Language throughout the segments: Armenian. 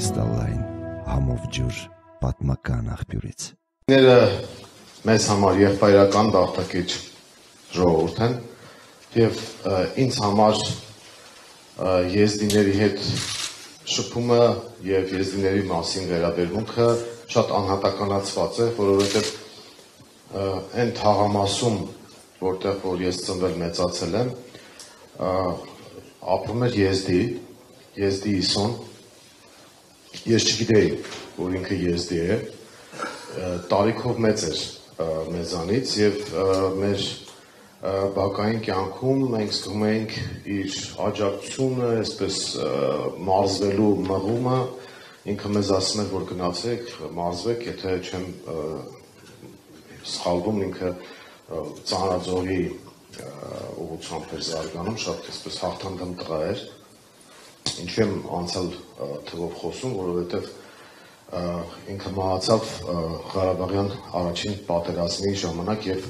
կրիստալային համով ջուր պատմական աղբյուրից։ Ները մեզ համար եղբայրական դաղթակիչ ժողովուրդ են և ինձ համար եզդիների հետ շփումը և եզդիների մասին վերաբերմունքը շատ անհատականացված է, որովհետև այն թաղամասում, որտեղ որ ես ծնվել մեծացել եմ, ապրում էր եզդի Իսոն, ես չգիտեի, որ ինքը եզդի է, տարիքով մեծ էր մեզանից և մեր բակային կյանքում մենք զգում էինք իր աջակցությունը, այսպես մարզվելու մղումը, ինքը մեզ ասում էր, որ գնացեք, մարզվեք, եթե չեմ սխալվում, ինքը Ծանրաձորի ուղղությամբ էր զարգանում, շատ այսպես հաղթանդամ տղա էր, ինչու եմ անցյալ թվով խոսում, որովհետև ինքը մահացավ Ղարաբաղյան առաջին պատերազմի ժամանակ և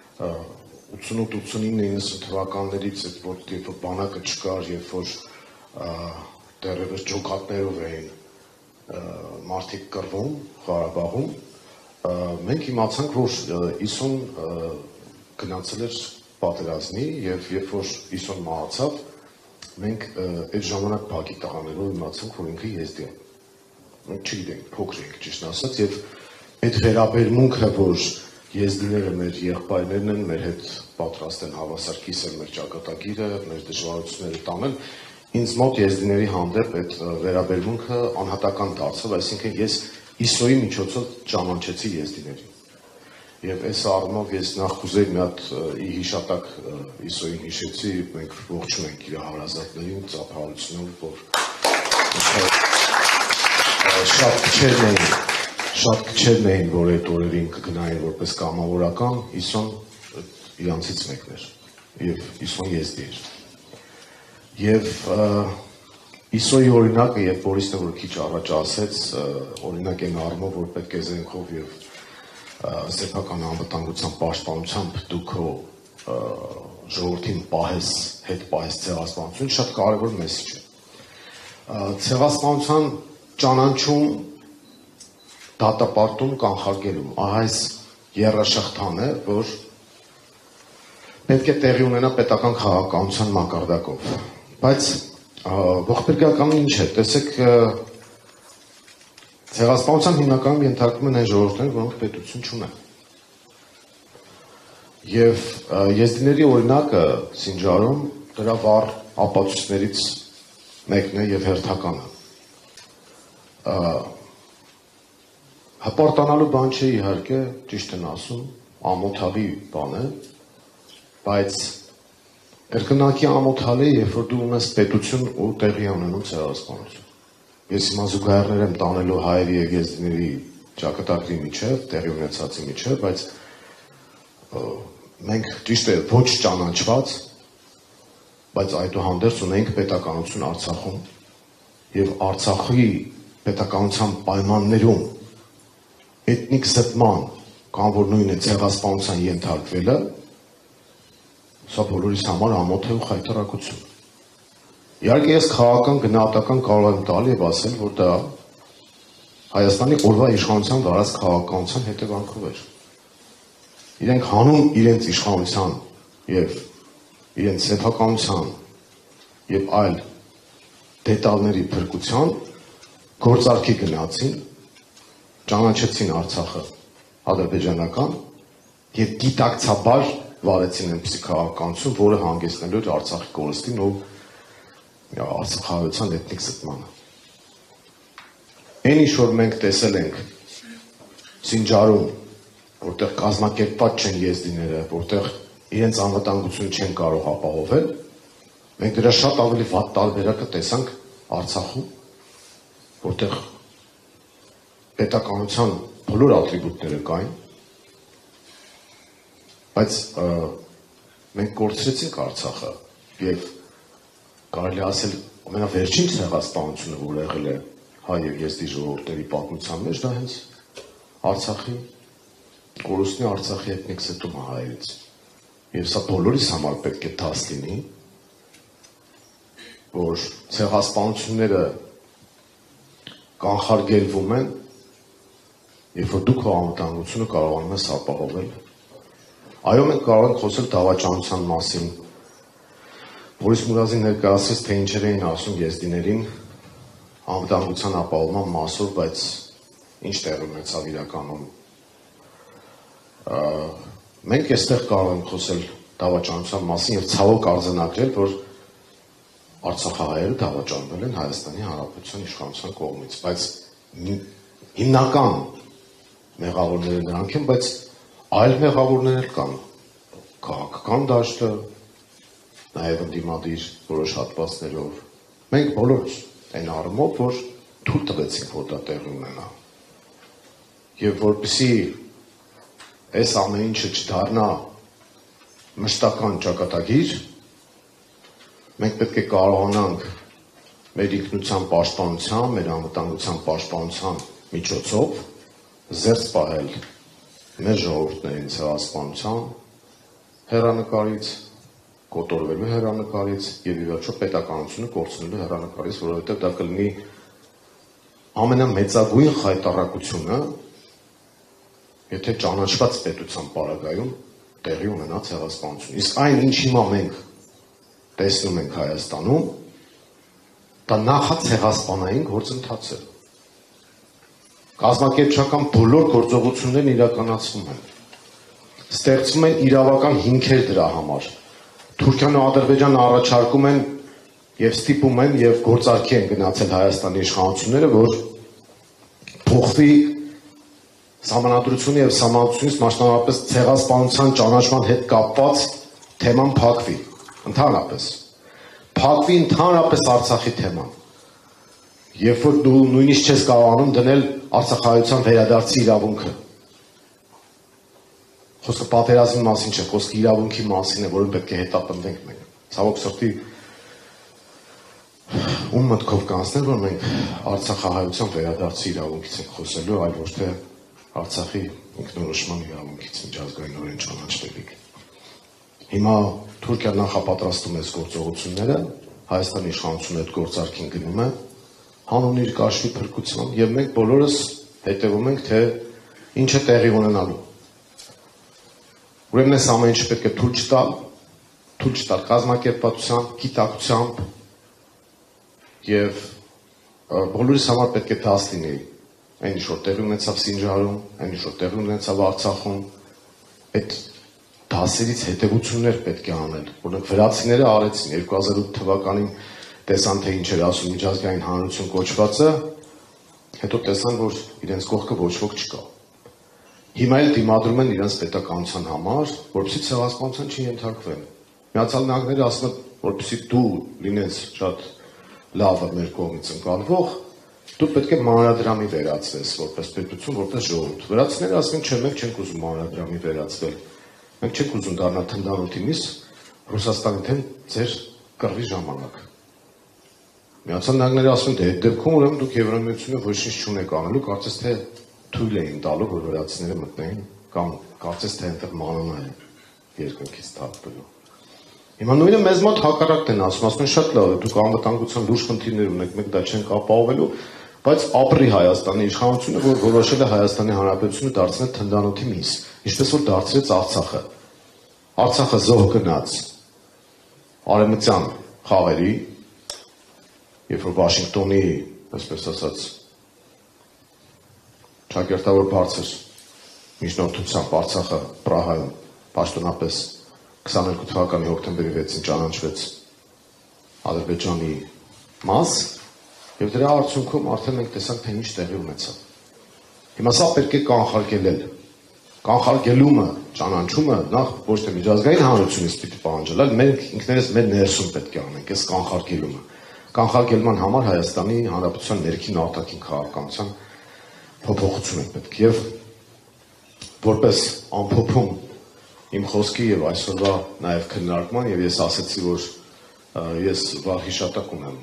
88-89-90 թվականներից երբ որ բանակը չկար, երբ որ դեռևս ջոկատներով էին մարդիկ կռվում Ղարաբաղում, մենք իմացանք, որ Իսոն գնացել էր պատերազմի և երբ որ Իսոն մահացավ, մենք այդ ժամանակ բակի տղաներով իմացանք, որ ինքը եզդի է։ Մենք չգիտենք, փոքր ենք ճիշտ ասած, և այդ վերաբերմունքը, որ եզդիները մեր եղբայրներն են, մեր հետ պատրաստ են հավասար կիսել մեր ճակատագիրը, մեր դժվարությունները տանել, ինձ մոտ եզդիների հանդեպ այդ վերաբերմունքը անհատական դարձավ, այսինքն ես Իսոյի միջոցով ճանաչեցի եզդիներին։ Եվ այս առումով ես նախ կուզեի մի հատ ի հիշատակ Իսոյին հիշեցի, մենք ողջում ենք իր հարազատներին, ծափահարությունով, որ շատ քչերն էին, որ այդ օրերին կգնային որպես կամավորական, Իսոն իրանցից մեկն էր, և Իսոն եզդի էր։ Եվ Իսոյի օրինակը, և Բորիսն որ քիչ առաջ ասեց, օրինակ են առումով, որ պետք է զենքով և սեփական անվտանգության պաշտպանությամբ դու քո ժողովրդին հետ պահես ցեղասպանություն, շատ կարևոր մեսիջ է։ Ցեղասպանության ճանաչում, դատապարտում, կանխարգելում, ահա այս եռաշղթան է, որ պետք է տեղի ունենա պետական քաղաքականության մակարդակով։ Բայց ողբերգականն ինչ է, տեսեք, ցեղասպանության հիմնականում ենթարկվում են այն ժողովուրդները, որոնք պետություն չունեն։ Եվ եզդիների օրինակը Սինջարում դրա վառ ապացույցներից մեկն է և հերթականը։ Հպարտանալու բան չէ, իհարկե, ճիշտ են ասում, ամոթալի բան է, բայց կրկնակի ամոթալ է, երբ որ դու ունես պետություն ու տեղի ունենում ցեղասպանություն։ Ես հիմա զուգահեռներ եմ տանելու հայերի և եզդիների ճակատագրի միջև, տեղի ունեցածի միջև, բայց մենք ճիշտ է ոչ ճանաչված, բայց այդուհանդերձ ունենք պետականություն Արցախում և Արցախի պետականության պայմաններում էթնիկ զտման կամ որ նույնը ցեղասպանության ենթարկվելը, սա բոլորիս համար ամոթ է ու խայտառակություն։ Իհարկե ես քաղաքական գնահատական կարող եմ տալ և ասել, որ դա Հայաստանի օրվա իշխանության վարած քաղաքականության հետևանքով էր։ Իրենք հանուն իրենց իշխանության և իրենց սեփականության և այլ դետալների փրկության գործարքի գնացին, ճանաչեցին Արցախը ադրբեջանական և գիտակցաբար վարեցին այնպիսի քաղաքականություն, որը հանգեցնելու էր Արցախի կորստին ու արցախահայության էթնիկ զտմանը։ Այն ինչ որ մենք տեսել ենք Սինջարում, որտեղ կազմակերպված չեն եզդիները, որտեղ իրենց անվտանգությունը չեն կարող ապահովել, մենք դրա շատ ավելի վատ տարբերակը տեսանք Արցախում, որտեղ պետականության բոլոր ատրիբուտները կային, բայց մենք կորցրեցինք Արցախը և կարելի ասել ամենավերջին ցեղասպանությունը, որ եղել է հայ և եզդի ժողովուրդների պատմության մեջ, դա հենց Արցախի կորուստի Արցախի էթնիկ զտումը հայերից։ Եվ սա բոլորիս համար պետք է դաս լինի, որ ցեղասպանությունները կանխարգելվում են, երբ որ դու քո անվտանգությունը կարողանում ես ապահովել։ Այո, մենք կարող ենք խոսել դավաճանության մասին։ Բորիս Մուրադին ներկայացրեց, թե ինչեր էին ասում եզդիներին անվտանգության ապահովման մասով, բայց ինչ տեղ ունեցավ իրականում։ Մենք այստեղ կարող ենք խոսել դավաճանության մասին եւ ցավոք արձանագրել, որ արցախահայերը դավաճանվել են Հայաստանի Հանրապետության իշխանության կողմից, բայց հիմնական մեղավորները նրանք են, բայց այլ մեղավորներ կան, քաղաքական դաշտը, նաև ընդդիմադիր որոշ հատվածներով։ Մենք բոլորս այն առումով, որ թույլ տվեցինք, որ դա տեղի ունենա։ Եվ որպեսզի այս ամեն ինչը չդառնա մշտական ճակատագիր, մենք պետք է կարողանանք մեր ինքնության պաշտպանության, մեր անվտանգության պաշտպանության միջոցով զերծ պահել մեր ժողովուրդներին ցեղասպանության հեռանկարից, կոտորվելու հեռանկարից եւ ի վերջո պետականությունը կորցնելու հեռանկարից, որովհետեւ դա կլինի ամենամեծագույն խայտառակությունը, եթե ճանաչված պետության պարագայում տեղի ունենա ցեղասպանություն։ Իսկ այն, ինչ հիմա մենք տեսնում ենք Հայաստանում, դա նախացեղասպանային գործընթաց է։ Կազմակերպչական բոլոր գործողություններն իրականացվում են։ Ստեղծվում են իրավական հիմքեր դրա համար։ Թուրքիան ու Ադրբեջանը առաջարկում են եւ ստիպում են եւ գործարքի են գնացել Հայաստանի իշխանությունները, որ փոխվի Սահմանադրությունը եւ Սահմանադրությունից մասնավորապես ցեղասպանության ճանաչման հետ կապված թեման փակվի, ընդհանրապես։ Փակվի ընդհանրապես Արցախի թեման։ Երբ որ դու նույնիսկ չես կարողանում դնել արցախահայության վերադարձի իրավունքը։ Խոսքը պատերազմի մասին չէ, խոսքը իրավունքի մասին է, որը պետք է հետապնդենք մենք։ Ցավոք սրտի ում մտքով կանցնել, որ մենք արցախահայության վերադարձի իրավունքից ենք խոսելու, այլ ոչ թե Արցախի ինքնորոշման իրավունքից միջազգայինորեն ճանաչվելիք։ Հիմա Թուրքիան նախապատրաստում է գործողությունները, Հայաստանի իշխանությունը այդ գործարքին գնում է, հանուն իր կաշվի փրկության, եւ մենք բոլորս հետևում ենք, թե ինչ է տեղի ունենալու։ Ուրեմն այս ամեն ինչը պետք է թույլ չտալ կազմակերպվածությամբ, գիտակցությամբ եւ բոլորիս համար պետք է դաս լինի այն ինչ որ տեղի ունեցավ Սինջարում, այն ինչ որ տեղի ունեցավ Արցախում, այդ դասերից հետևություններ պետք է անել, որոնք վրացիները արեցին 2008 թվականին տեսան թե ինչ էր ասում միջազգային հանրություն կոչվածը, հետո տեսան, որ իրենց կողքը ոչ ոք չկա։ Հիմա էլ դիմադրում են իրենց պետականության համար, որպեսզի ցեղասպանության չենթարկվեն։ Միացյալ Նահանգները ասում են, որպեսզի դու լինես շատ լավը մեր կողմից ընկալվող, դու պետք է մանրադրամի վերածվես որպես պետություն, որպես ժողովուրդ։ Վրացիները ասում են, չէ, մենք չենք ուզում մանրադրամի վերածվել։ Մենք չենք ուզում դառնալ թնդանոթի միս Ռուսաստանի դեմ ձեր կռվի ժամանակ։ Միացյալ Նահանգները ասում են, դե այդ դեպքում ուրեմն դուք Եվրամիությունը ոչինչ չունեք անելու, կարծես թե թույլ էին տալու, որ վրացիները մտնեին, կամ կարծես թե այնտեղ մանանա է երկնքից թափվելու։ Հիմա նույնը մեզ մոտ հակառակն են ասում են շատ լավ է, դուք անվտանգության լուրջ խնդիրներ ունեք, մենք դա չենք ապահովելու, բայց ապրի Հայաստանի իշխանությունը, որ որոշել է Հայաստանի Հանրապետությունը դարձնել թնդանոթի միս, ինչպես որ դարձրեց Արցախը։ Արցախը զոհ գնաց արևմտյան խաղերի, երբ որ Վաշինգտոնի, այսպես ասած, ճակերտավոր բարձր միջնորդությամբ Արցախը Պրահայում պաշտոնապես 22 թվականի հոկտեմբերի 6-ին ճանաչվեց Ադրբեջանի մաս, եւ դրա արդյունքում արդեն մենք տեսանք, թե ինչ տեղի ունեցավ։ Հիմա սա պետք է կանխարգելել։ Կանխարգելումը, ճանաչումը նախ ոչ թե միջազգային հանրությունից պիտի պահանջել, այլ մենք ինքներս մեր ներսում պետք է անենք այս կանխարգելումը։ Կանխարգելման համար Հայաստանի Հանրապետության ներքին արտաքին քաղաքականության փոփոխություն է պետք եւ որպես ամփոփում իմ խոսքի եւ այսօրվա նաեւ քննարկման եւ ես ասացի, որ ես վաղ հիշատակ ունեմ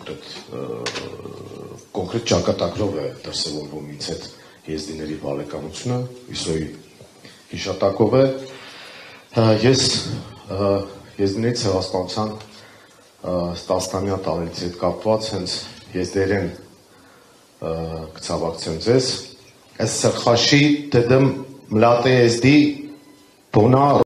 կոնկրետ ճակատագրով է դրսևորվում ինձ հետ եզդիների բարեկամությունը, իսոյի հիշատակով է, ես եզդիների ցեղասպանության 10-ամյա տարելիցի հետ կապված հենց եզդերեն կցավակցեմ ձեզ։ Այս սրխաշի դդմ մլատե եզդի բոնա